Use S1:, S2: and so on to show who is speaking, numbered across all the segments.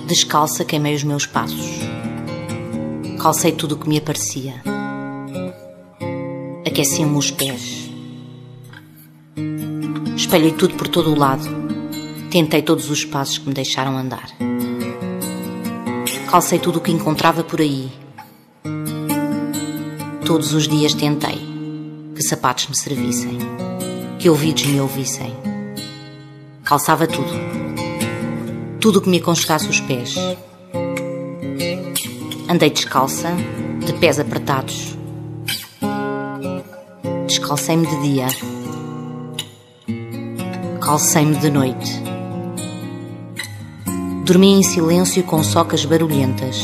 S1: Descalça queimei os meus passos. Calcei tudo o que me aparecia. Aqueciam-me os pés. Espalhei tudo por todo o lado. Tentei todos os passos que me deixaram andar. Calcei tudo o que encontrava por aí. Todos os dias tentei que sapatos me servissem, que ouvidos me ouvissem. Calçava tudo. Tudo o que me aconchegasse os pés. Andei descalça, de pés apertados. Descalcei-me de dia. Calcei-me de noite. Dormi em silêncio com socas barulhentas.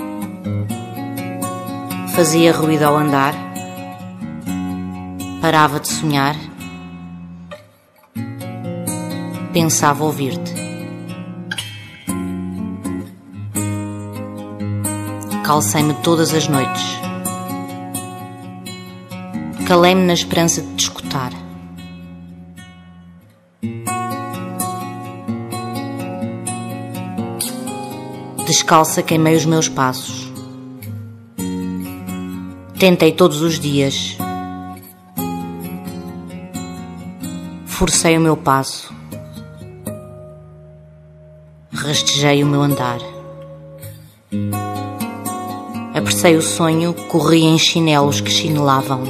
S1: Fazia ruído ao andar. Parava de sonhar. Pensava ouvir-te. Calcei-me todas as noites. Calei-me na esperança de te escutar. Descalça queimei os meus passos. Tentei todos os dias. Forcei o meu passo. Rastejei o meu andar. Apressei o sonho, corri em chinelos que chinelavam.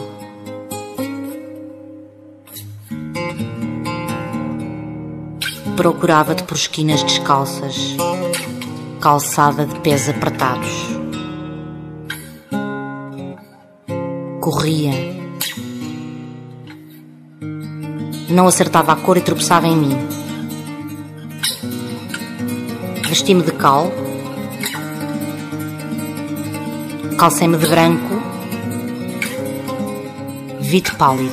S1: Procurava-te por esquinas descalças, calçada de pés apertados. Corria. Não acertava a cor e tropeçava em mim. Vesti-me de cal. Calcei-me de branco. Vi-te pálido.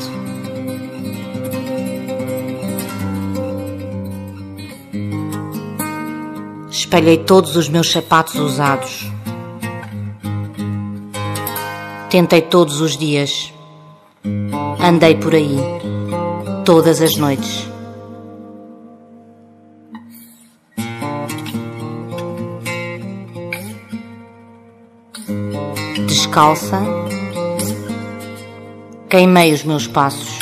S1: Espalhei todos os meus sapatos usados. Tentei todos os dias. Andei por aí, todas as noites. Descalça, queimei os meus passos.